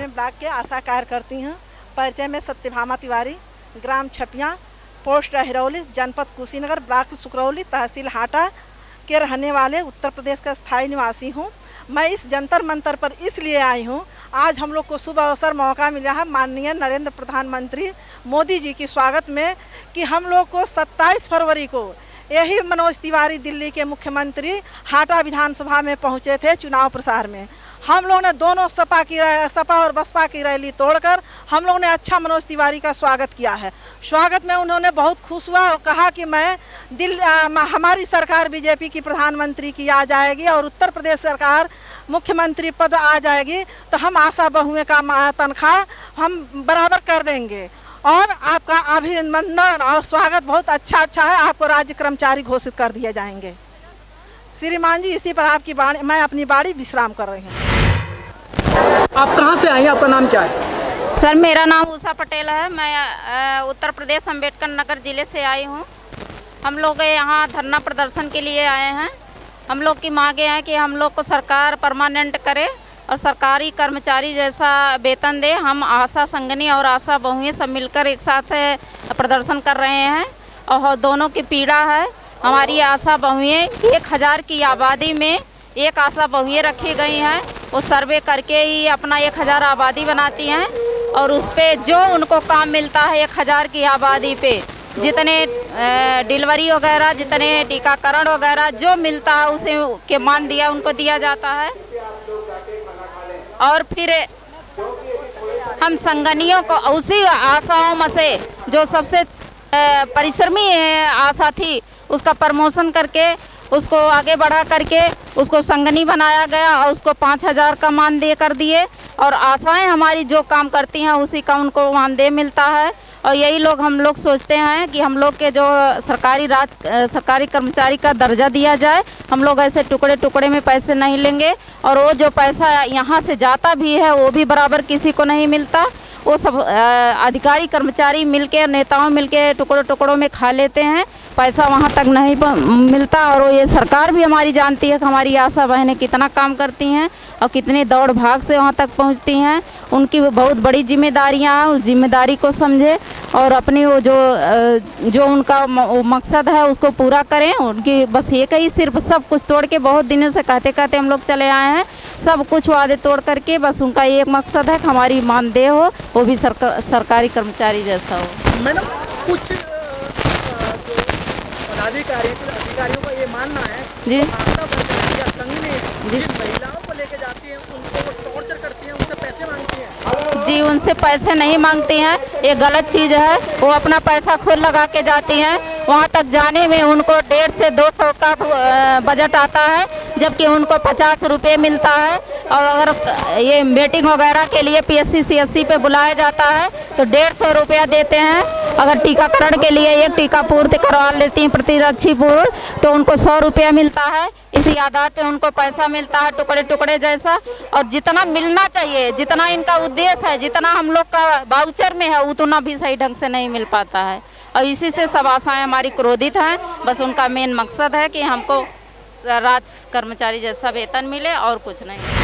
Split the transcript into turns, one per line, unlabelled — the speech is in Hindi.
में ब्लॉक के आशा कार्यकर्ती हूँ। परिचय में सत्यभामा तिवारी, ग्राम छपिया, पोस्ट अहिरौली, जनपद कुशीनगर, ब्लॉक सुकरौली, तहसील हाटा के रहने वाले उत्तर प्रदेश का स्थायी निवासी हूँ। मैं इस जंतर मंतर पर इसलिए आई हूँ, आज हम लोग को शुभ अवसर मौका मिला है माननीय नरेंद्र प्रधानमंत्री मोदी जी की स्वागत में कि हम लोग को 27 फरवरी को यही मनोज तिवारी दिल्ली के मुख्यमंत्री हाटा विधानसभा में पहुंचे थे चुनाव प्रचार में। हम लोग ने दोनों सपा और बसपा की रैली तोड़कर हम लोग ने अच्छा मनोज तिवारी का स्वागत किया है। स्वागत में उन्होंने बहुत खुश हुआ और कहा कि हमारी सरकार बीजेपी की प्रधानमंत्री की आ जाएगी और उत्तर प्रदेश सरकार मुख्यमंत्री पद आ जाएगी तो हम आशा बहुएं का तनख्वाह हम बराबर कर देंगे और आपका अभिनंदन और स्वागत बहुत अच्छा है। आपको राज्य कर्मचारी घोषित कर दिए जाएंगे। श्रीमान जी, इसी पर मैं अपनी बाड़ी विश्राम कर रही हूँ।
आप कहाँ से आई हैं? आपका नाम क्या है?
सर, मेरा नाम उषा पटेल है। मैं उत्तर प्रदेश अम्बेडकर नगर ज़िले से आई हूँ। हम लोग यहाँ धरना प्रदर्शन के लिए आए हैं। हम लोग की मांगे हैं कि हम लोग को सरकार परमानेंट करे और सरकारी कर्मचारी जैसा वेतन दे। हम आशा संगनी और आशा बहुएं सब मिलकर एक साथ प्रदर्शन कर रहे हैं और दोनों की पीड़ा है। हमारी आशा बहुएं 1000 की आबादी में एक आशा बहुएं रखी गई हैं। वो सर्वे करके ही अपना 1000 आबादी बनाती हैं और उस पर जो उनको काम मिलता है 1000 की आबादी पे जितने डिलीवरी वगैरह, जितने टीकाकरण वगैरह जो मिलता है उसे के मान दिया उनको दिया जाता है। और फिर हम संगनियों को उसी आशाओं में से जो सबसे परिश्रमी आशा थी उसका प्रमोशन करके उसको आगे बढ़ा करके उसको संगनी बनाया गया और उसको 5000 का मानदेय कर दिए और आशाएं हमारी जो काम करती हैं उसी का उनको मानदेय मिलता है। और यही लोग हम लोग सोचते हैं कि हम लोग के जो सरकारी कर्मचारी का दर्जा दिया जाए। हम लोग ऐसे टुकड़े टुकड़े में पैसे नहीं लेंगे और वो जो पैसा यहाँ से जाता भी है वो भी बराबर किसी को नहीं मिलता। वो सब अधिकारी कर्मचारी मिलके, नेताओं मिलके टुकड़ों टुकड़ों में खा लेते हैं, पैसा वहाँ तक नहीं मिलता। और ये सरकार भी हमारी जानती है कि हमारी आशा बहनें कितना काम करती हैं और कितनी दौड़ भाग से वहाँ तक पहुँचती हैं। उनकी बहुत बड़ी जिम्मेदारियाँ हैं, उस जिम्मेदारी को समझे और अपनी वो जो उनका मकसद है उसको पूरा करें। उनकी बस ये कही सिर्फ सब कुछ तोड़ के बहुत दिनों से कहते हम लोग चले आए हैं, सब कुछ वादे तोड़ करके बस उनका एक मकसद है कि हमारी मानदेय हो वो भी सरकारी कर्मचारी जैसा हो।
मैडम, कुछ अधिकारियों का ये मानना है
जी,
महिलाओं को लेके जाती हैं उनको वो टॉर्चर करती हैं, उनसे पैसे मांगती हैं।
जी, उनसे पैसे नहीं मांगती हैं, ये गलत चीज़ है। वो अपना पैसा खुद लगा के जाती हैं। वहाँ तक जाने में उनको 150 से 200 का बजट आता है जबकि उनको 50 रुपये मिलता है। और अगर ये मीटिंग वगैरह के लिए PSC CSC पे बुलाया जाता है तो 150 रुपया देते हैं। अगर टीकाकरण के लिए एक टीका पूर्ति करवा लेती हैं प्रतिरक्षी पूर्व तो उनको 100 रुपया मिलता है। इसी आधार पे उनको पैसा मिलता है टुकड़े टुकड़े जैसा। और जितना मिलना चाहिए, जितना इनका उद्देश्य है, जितना हम लोग का वाउचर में है उतना भी सही ढंग से नहीं मिल पाता है। और इसी से सब आशाएं हमारी क्रोधित हैं। बस उनका मेन मकसद है कि हमको राज्य कर्मचारी जैसा वेतन मिले और कुछ नहीं।